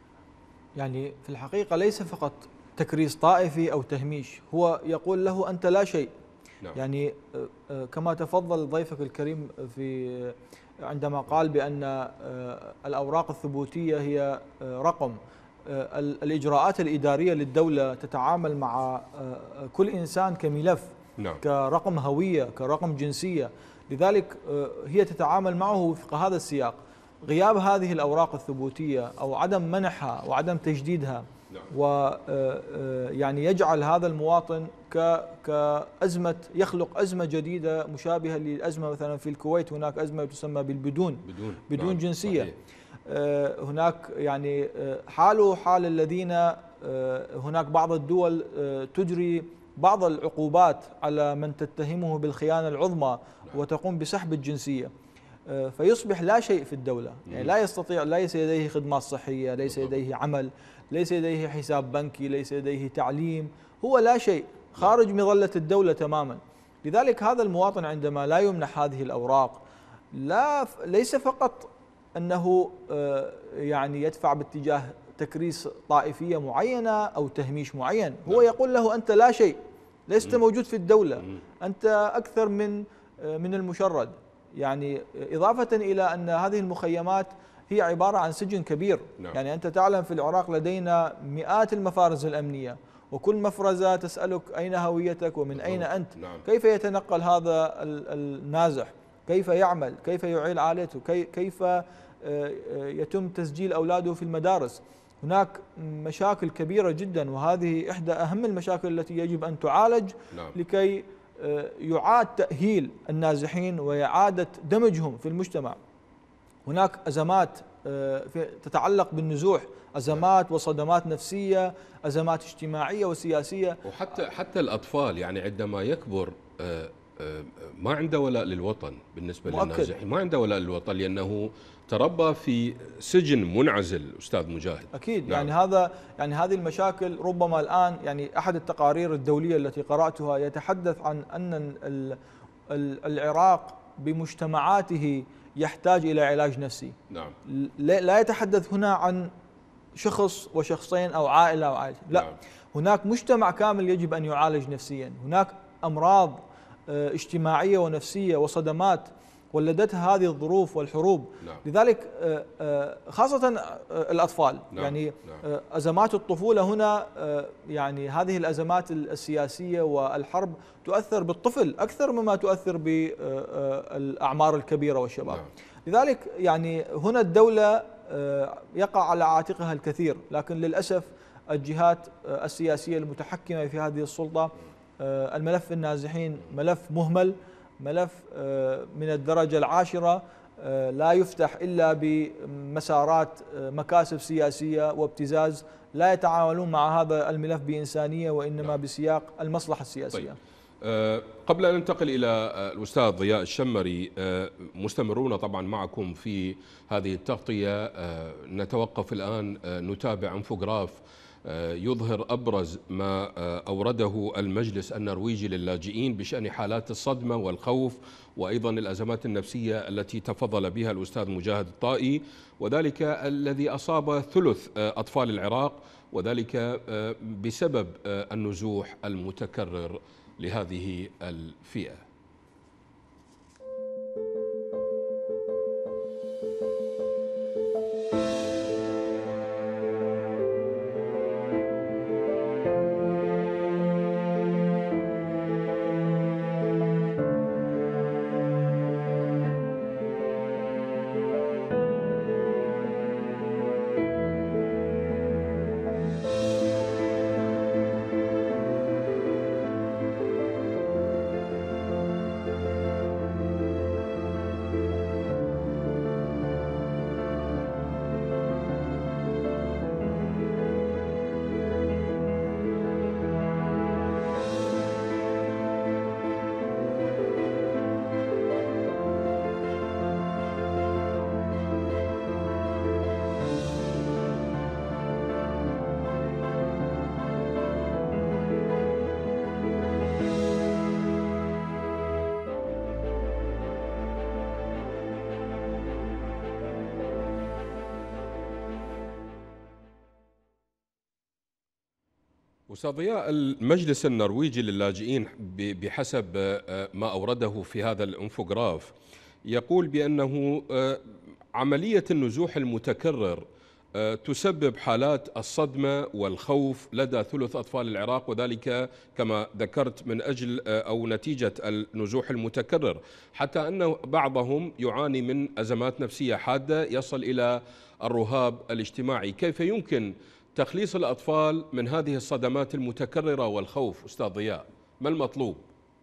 يعني في الحقيقة ليس فقط تكريس طائفي أو تهميش، هو يقول له أنت لا شيء. نعم. يعني كما تفضل ضيفك الكريم في عندما قال بأن الأوراق الثبوتية هي رقم، الإجراءات الإدارية للدولة تتعامل مع كل إنسان كملف. نعم. كرقم هوية، كرقم جنسية، لذلك هي تتعامل معه وفق هذا السياق. غياب هذه الأوراق الثبوتية أو عدم منحها وعدم تجديدها نعم. ويعني يجعل هذا المواطن كأزمة، يخلق أزمة جديدة مشابهة للأزمة مثلا في الكويت، هناك أزمة تسمى بالبدون بدون, بدون نعم. جنسية. صحيح. هناك يعني حاله حال الذين هناك بعض الدول تجري بعض العقوبات على من تتهمه بالخيانة العظمى وتقوم بسحب الجنسية، فيصبح لا شيء في الدولة، يعني لا يستطيع، ليس لديه خدمات صحية، ليس لديه عمل، ليس لديه حساب بنكي، ليس لديه تعليم، هو لا شيء، خارج مظلة الدولة تماما. لذلك هذا المواطن عندما لا يمنح هذه الأوراق لا ليس فقط أنه يعني يدفع باتجاه تكريس طائفية معينة أو تهميش معين، هو يقول له أنت لا شيء، لست موجود في الدولة، أنت أكثر من من المشرد. يعني إضافة إلى أن هذه المخيمات هي عبارة عن سجن كبير. نعم. يعني أنت تعلم في العراق لدينا مئات المفارز الأمنية، وكل مفرزة تسألك أين هويتك ومن أين أنت. نعم. كيف يتنقل هذا النازح، كيف يعمل، كيف يعيل عائلته، كيف يتم تسجيل أولاده في المدارس. هناك مشاكل كبيرة جدا، وهذه إحدى أهم المشاكل التي يجب أن تعالج. نعم. لكي يعاد تأهيل النازحين وإعادة دمجهم في المجتمع. هناك أزمات تتعلق بالنزوح، أزمات وصدمات نفسية، أزمات اجتماعية وسياسية، وحتى حتى الأطفال يعني عندما يكبر ما عنده ولاء للوطن. بالنسبة للنازحين ما عنده ولاء للوطن لأنه تربى في سجن منعزل. أستاذ مجاهد أكيد. نعم. يعني هذا يعني هذه المشاكل ربما الآن، يعني أحد التقارير الدولية التي قرأتها يتحدث عن أن العراق بمجتمعاته يحتاج إلى علاج نفسي. نعم. لا يتحدث هنا عن شخص وشخصين أو عائلة أو عائلة، لا. نعم. هناك مجتمع كامل يجب أن يعالج نفسيا. هناك أمراض اجتماعية ونفسية وصدمات ولدتها هذه الظروف والحروب. نعم. لذلك خاصة الأطفال، نعم. يعني نعم. أزمات الطفولة هنا، يعني هذه الأزمات السياسية والحرب تؤثر بالطفل أكثر مما تؤثر بالأعمار الكبيرة والشباب. نعم. لذلك يعني هنا الدولة يقع على عاتقها الكثير، لكن للأسف الجهات السياسية المتحكمة في هذه السلطة الملف النازحين ملف مهمل، ملف من الدرجة العاشرة، لا يفتح إلا بمسارات مكاسب سياسية وابتزاز، لا يتعاملون مع هذا الملف بإنسانية وإنما بسياق المصلحة السياسية. طيب. قبل أن ننتقل إلى الأستاذ ضياء الشمري، مستمرون طبعا معكم في هذه التغطية. نتوقف الآن نتابع انفوغراف يظهر أبرز ما أورده المجلس النرويجي للاجئين بشأن حالات الصدمة والخوف وأيضا الأزمات النفسية التي تفضل بها الأستاذ مجاهد الطائي، وذلك الذي أصاب ثلث أطفال العراق، وذلك بسبب النزوح المتكرر لهذه الفئة. أستاذ ضياء، المجلس النرويجي للاجئين بحسب ما أورده في هذا الانفوغراف يقول بأنه عملية النزوح المتكرر تسبب حالات الصدمة والخوف لدى ثلث أطفال العراق، وذلك كما ذكرت من أجل أو نتيجة النزوح المتكرر، حتى أن بعضهم يعاني من أزمات نفسية حادة يصل إلى الرهاب الاجتماعي. كيف يمكن تخليص الأطفال من هذه الصدمات المتكررة والخوف أستاذ ضياء؟ ما المطلوب؟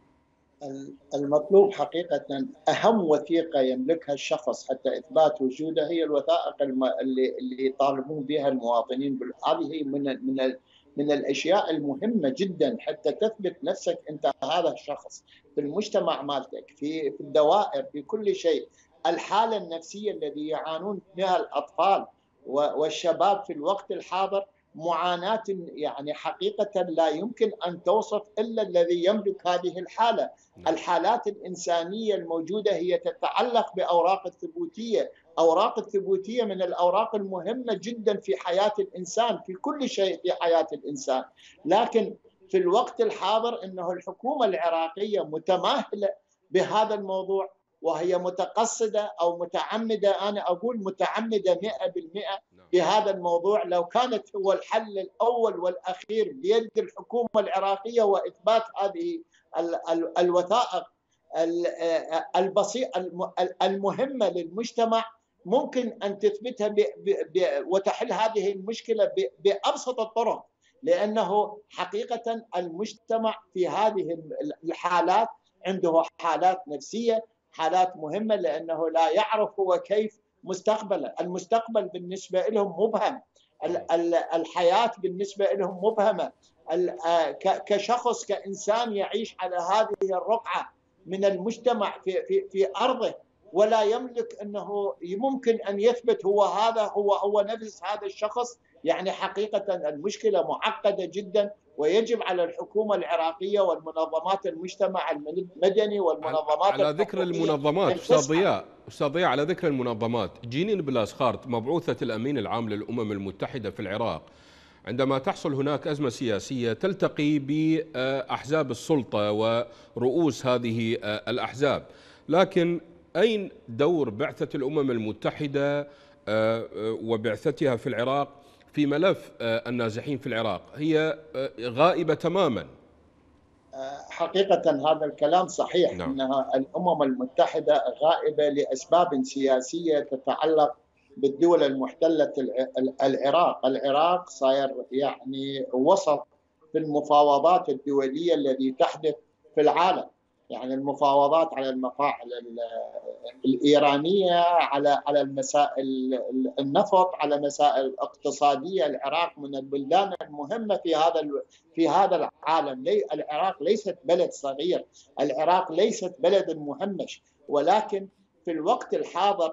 المطلوب حقيقة أهم وثيقة يملكها الشخص حتى إثبات وجوده هي الوثائق اللي اللي يطالبون بها المواطنين. هذه من من من الأشياء المهمة جدا حتى تثبت نفسك أنت هذا الشخص في المجتمع مالتك، في في الدوائر، في كل شيء. الحالة النفسية الذي يعانون بها الأطفال والشباب في الوقت الحاضر معاناة يعني حقيقة لا يمكن أن توصف إلا الذي يملك هذه الحالة. الحالات الإنسانية الموجودة هي تتعلق بأوراق الثبوتية. أوراق الثبوتية من الأوراق المهمة جدا في حياة الإنسان، في كل شيء في حياة الإنسان. لكن في الوقت الحاضر إنه الحكومة العراقية متماهلة بهذا الموضوع، وهي متقصدة أو متعمدة، أنا أقول متعمدة مئة بالمئة بهذا الموضوع. لو كانت هو الحل الأول والأخير بيد الحكومة العراقية وإثبات هذه الوثائق البسيطة المهمة للمجتمع، ممكن أن تثبتها وتحل هذه المشكلة بأبسط الطرق، لأنه حقيقة المجتمع في هذه الحالات عنده حالات نفسية، حالات مهمة، لأنه لا يعرف هو كيف مستقبله. المستقبل بالنسبة لهم مبهم، الحياة بالنسبة لهم مبهمة. كشخص كإنسان يعيش على هذه الرقعة من المجتمع في, في, في أرضه، ولا يملك أنه ممكن أن يثبت هو هذا هو هو نفس هذا الشخص. يعني حقيقة المشكلة معقدة جدا، ويجب على الحكومة العراقية والمنظمات المجتمع المدني والمنظمات على ذكر المنظمات أستاذ ضياء أستاذ ضياء على ذكر المنظمات، جينين بلاسخارت مبعوثة الأمين العام للأمم المتحدة في العراق عندما تحصل هناك أزمة سياسية تلتقي بأحزاب السلطة ورؤوس هذه الأحزاب، لكن أين دور بعثة الأمم المتحدة وبعثتها في العراق في ملف النازحين في العراق؟ هي غائبة تماما. حقيقة هذا الكلام صحيح. نعم. أنها الأمم المتحدة غائبة لأسباب سياسية تتعلق بالدول المحتلة العراق. العراق صاير يعني وسط في المفاوضات الدولية التي تحدث في العالم، يعني المفاوضات على المفاعل الإيرانية، على على المسائل النفط، على مسائل الاقتصادية. العراق من البلدان المهمة في هذا في هذا العالم. العراق ليست بلد صغير، العراق ليست بلد مهمش، ولكن في الوقت الحاضر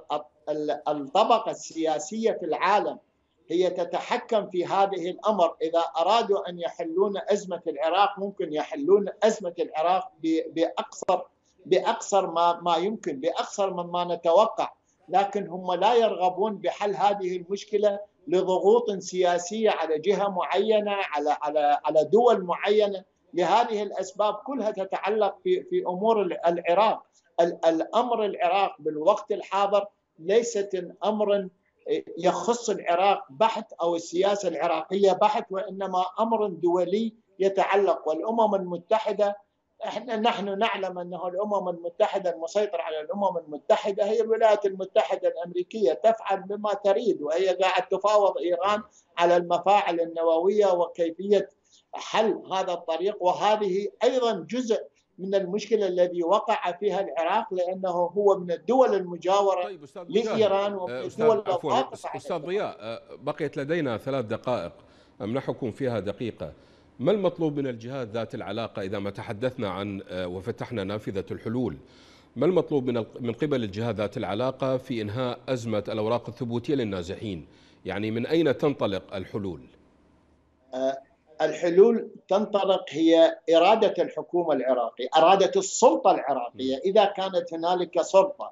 الطبقة السياسية في العالم هي تتحكم في هذه الأمر. إذا أرادوا أن يحلون أزمة العراق ممكن يحلون أزمة العراق بأقصر بأقصر ما ما يمكن، بأقصر مما نتوقع، لكن هم لا يرغبون بحل هذه المشكلة لضغوط سياسية على جهة معينة، على على على دول معينة. لهذه الأسباب كلها تتعلق في في أمور العراق. الأمر العراق بالوقت الحاضر ليست أمر يخص العراق بحت أو السياسة العراقية بحت، وإنما أمر دولي يتعلق. والأمم المتحدة، احنا نحن نعلم أنه الأمم المتحدة المسيطر على الأمم المتحدة هي الولايات المتحدة الأمريكية، تفعل بما تريد، وهي قاعد تفاوض إيران على المفاعل النووية وكيفية حل هذا الطريق. وهذه أيضا جزء من المشكلة الذي وقع فيها العراق، لأنه هو من الدول المجاورة طيب لإيران ومن الدول الضاغطة. أستاذ ضياء، بقيت لدينا ثلاث دقائق أمنحكم فيها دقيقة. ما المطلوب من الجهات ذات العلاقة إذا ما تحدثنا عن وفتحنا نافذة الحلول؟ ما المطلوب من من قبل الجهات ذات العلاقة في إنهاء أزمة الأوراق الثبوتية للنازحين؟ يعني من أين تنطلق الحلول؟ أه الحلول تنطلق هي إرادة الحكومة العراقية، إرادة السلطة العراقية. إذا كانت هنالك سلطة،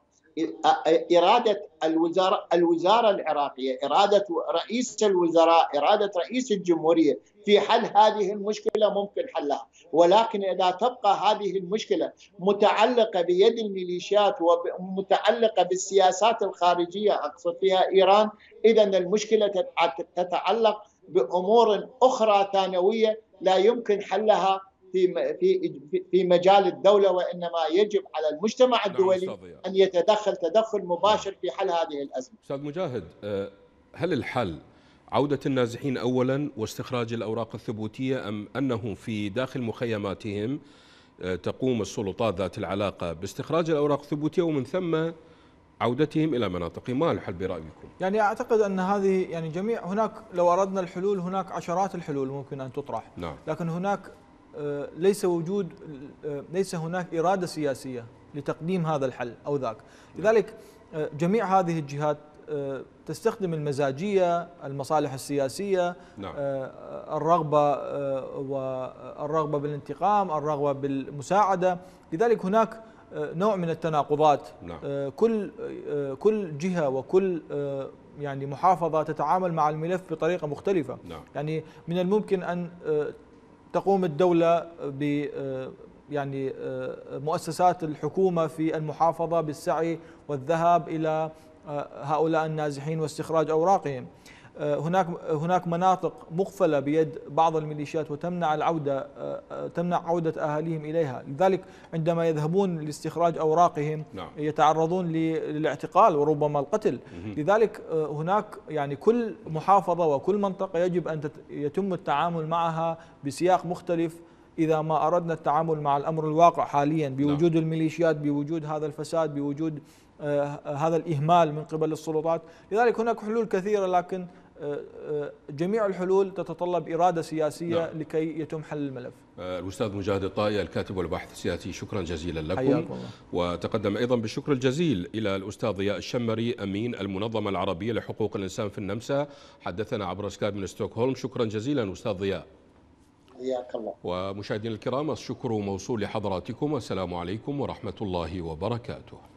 إرادة الوزارة الوزارة العراقية، إرادة رئيس الوزراء، إرادة رئيس الجمهورية في حل هذه المشكلة ممكن حلها. ولكن إذا تبقى هذه المشكلة متعلقة بيد الميليشيات ومتعلقة بالسياسات الخارجية، أقصد فيها إيران، إذن المشكلة تتعلق بأمور أخرى ثانوية لا يمكن حلها في في في مجال الدولة، وإنما يجب على المجتمع الدولي نعم أن يتدخل تدخل مباشر في حل هذه الأزمة. أستاذ مجاهد، هل الحل عودة النازحين أولا واستخراج الأوراق الثبوتية، أم أنهم في داخل مخيماتهم تقوم السلطات ذات العلاقة باستخراج الأوراق الثبوتية ومن ثم عودتهم إلى مناطقهم؟ ما الحل برأيكم؟ يعني أعتقد أن هذه يعني جميع هناك لو أردنا الحلول هناك عشرات الحلول ممكن أن تطرح. نعم. لكن هناك ليس وجود ليس هناك إرادة سياسية لتقديم هذا الحل أو ذاك. لذلك جميع هذه الجهات تستخدم المزاجية، المصالح السياسية، نعم. الرغبة والرغبة بالانتقام، الرغبة بالمساعدة. لذلك هناك نوع من التناقضات. نعم. كل كل جهة وكل يعني محافظة تتعامل مع الملف بطريقة مختلفة. نعم. يعني من الممكن أن تقوم الدولة ب يعني مؤسسات الحكومة في المحافظة بالسعي والذهاب إلى هؤلاء النازحين واستخراج أوراقهم. هناك هناك مناطق مقفلة بيد بعض الميليشيات وتمنع العودة تمنع عودة أهاليهم إليها. لذلك عندما يذهبون لاستخراج أوراقهم نعم. يتعرضون للاعتقال وربما القتل. لذلك هناك يعني كل محافظة وكل منطقة يجب أن يتم التعامل معها بسياق مختلف إذا ما أردنا التعامل مع الأمر الواقع حاليا بوجود نعم. الميليشيات، بوجود هذا الفساد، بوجود آه هذا الإهمال من قبل السلطات. لذلك هناك حلول كثيرة، لكن آه آه جميع الحلول تتطلب إرادة سياسية نعم. لكي يتم حل الملف. آه الأستاذ مجاهد الطائي الكاتب والباحث السياسي، شكرا جزيلا لكم. وتقدم أيضا بالشكر الجزيل إلى الأستاذ ضياء الشمري أمين المنظمة العربية لحقوق الإنسان في النمسا، حدثنا عبر سكايب من ستوكهولم. شكرا جزيلا أستاذ ضياء. حياك الله. ومشاهدينا الكرام، الشكر موصول لحضراتكم، والسلام عليكم ورحمة الله وبركاته.